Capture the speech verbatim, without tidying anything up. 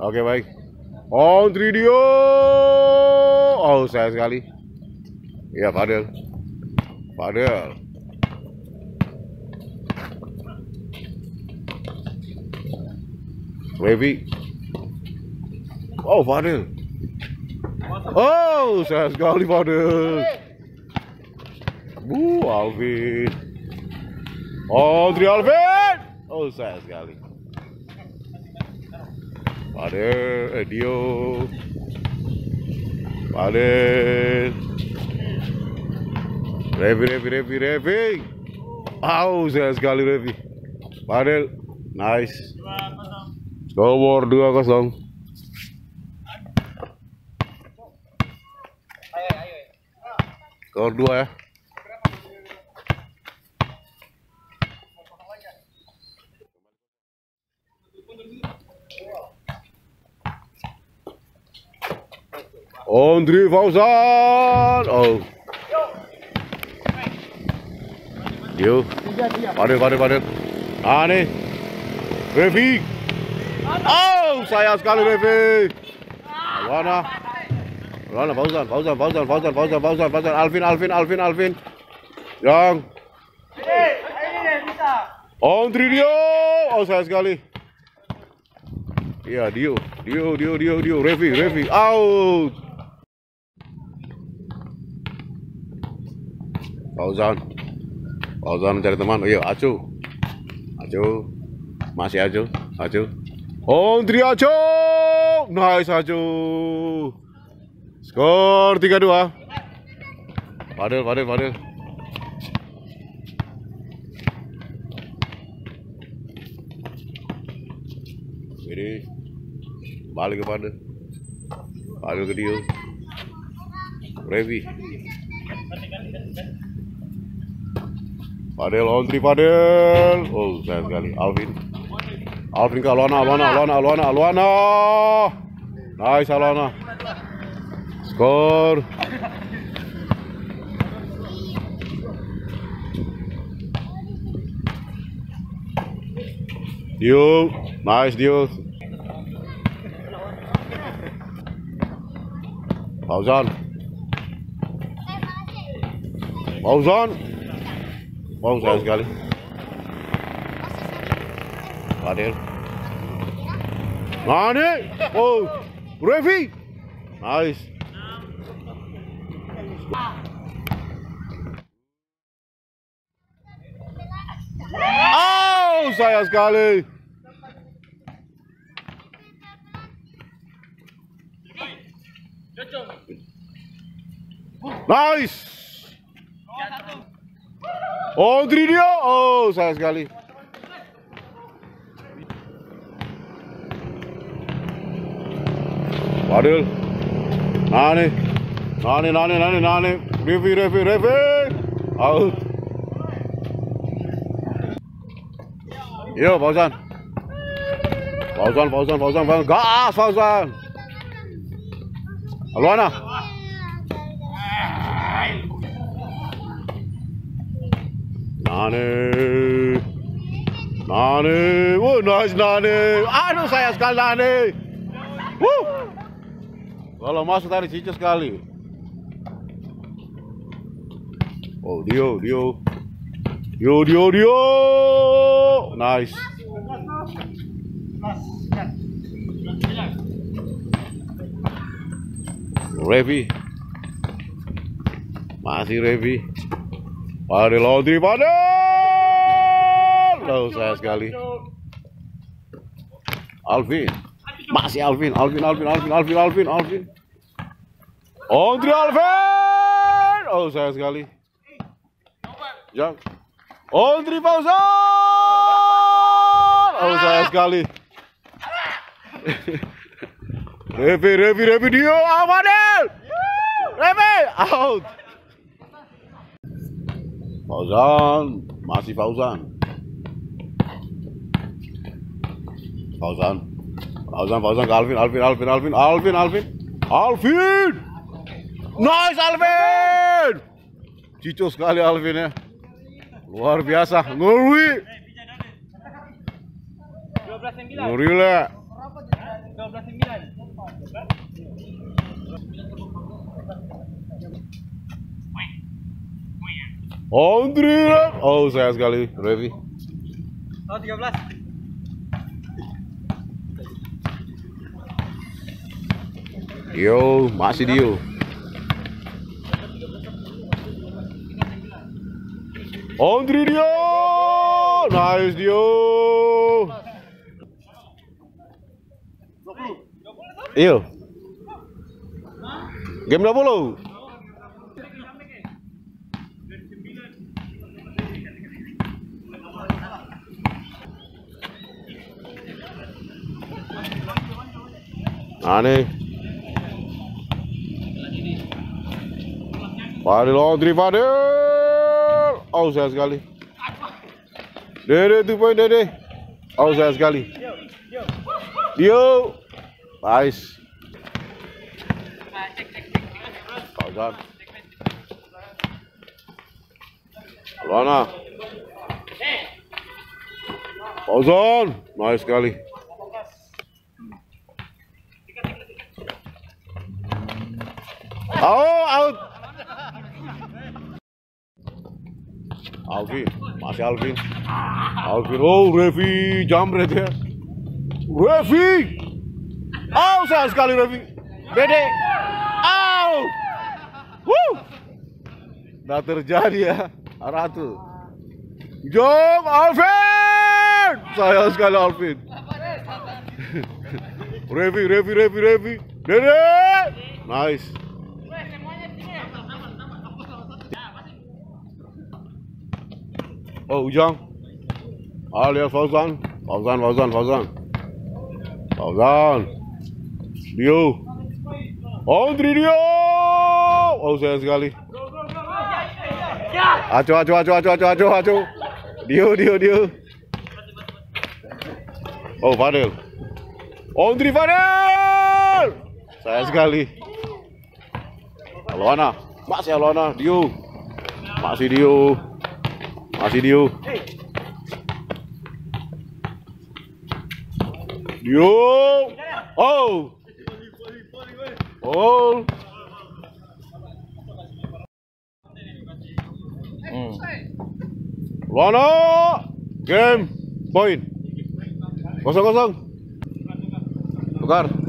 Oke, baik. On three Dio. Oh, sayang sekali. Iya, Fadel. Fadel. Revi. Oh, Fadel. Oh, sayang sekali Fadel. Bu, Alvin. On three Alvin. Oh, sayang sekali. Fadel, eh, Dio. Fadel. Revi, Revi, Revi, Revi. Au, sayang sekali Revi. Fadel, nice. Skor dua kosong. Skor dua ya. On three Fauzan. Oh. Dio. Padel, padel, padel. Aneh. Revi. Oh, sayang sekali Revi. Mana? Mana Fauzan, Fauzan, Fauzan, Fauzan, Fauzan, Fauzan, Fauzan, Alvin, Alvin, Alvin, Alvin. Yang. On three Dio. Oh, sayang sekali. Iya, Dio, Dio, Dio, Dio, Dio, Revi, Revi, out. Fauzan, Fauzan mencari teman. Oh iya, Acu, Acu, masih Acu, Acu. On three Acu, nice Acu. Skor tiga dua. Padel, padel, padel. Ini balik ke padel, padel ke Dio, Revi. Padel on three Padel. Oh, sayang sekali. Alvin. Alvin ke Alwana, Alwana, Alwana, Alwana, Alwana. Nice Alwana. Skor. Dio. Nice Dio. Fauzan. Fauzan. Wow, sayang sekali. Padel. Nani? Oh, Revi. Nice. Oh, sayang sekali. Nice. Oh, three Dio. Oh, sayang sekali. Padel. Nani. Nani, Nani, Nani, Nani. Revi, Revi, Revi. Out. Yo, Fauzan. Fauzan, Fauzan, Fauzan, Fauzan. Gas, Fauzan. Alwana. Nani. Nani. Oh, nice Nani. Aduh, sayang sekali Nani. Wuh. Kalau masuk tadi cicit sekali. Oh, Dio, Dio. Dio, Dio, Dio. Nice. Revi. Masih Revi. Padel laundry, padel. Oh, sayang sekali. Alvin. Masih Alvin, Alvin, Alvin, Alvin, Alvin, Alvin, Alvin. Laundry Alvin. Oh, sayang sekali. Jang. Laundry Fauzan. Oh, sayang sekali. Revi, Revi, Revi, Dio, ah, padel. Revi, out. Fauzan, masih Fauzan. Fauzan. Fauzan, Fauzan ke Alvin, Alvin, Alvin, Alvin, Alvin, Alvin. Alvin. Nice Alvin. Cico sekali Alvin ya. Luar biasa, ngeri. Ngeri lah. dua belas sembilan. Andri. Oh, sayang sekali, Revi. Oh, tiga belas. Dio, masih Dio. Andri Dio. Nice Dio. Iya. Game dua puluh. Aneh. Fadil Andri Fadil. Oh, sayang sekali. Dede, two point Dede. Oh, sayang sekali. Dio. Nice. Fauzan. Luana. Fauzan. Nice sekali. Oh, out. Alvin, masih Alvin. Alvin, oh Revi, jambret ya. Revi. Oh, sayang sekali Revi. Dede. Oh. Wuh. Nah terjadi ya. Ratu. Jong Alvin. Sayang sekali Alvin. Revi, Revi, Revi, Revi. Dede. Nice. Oh, Ujang. Alias Fauzan. Fauzan, Fauzan, Fauzan. Fauzan. Dio. Andri Dio. Oh, sayang sekali. Aco, aco, aco, aco, aco, aco, aco. Dio, Dio, Dio. Oh, Fadil. Andri Fadil. Sayang sekali. Luana. Masih Luana. Dio. Masih Dio. Masih Dio. Dio. Oh. Oh. Hmm. Luana. Game. Point. Kosong kosong. Tukar.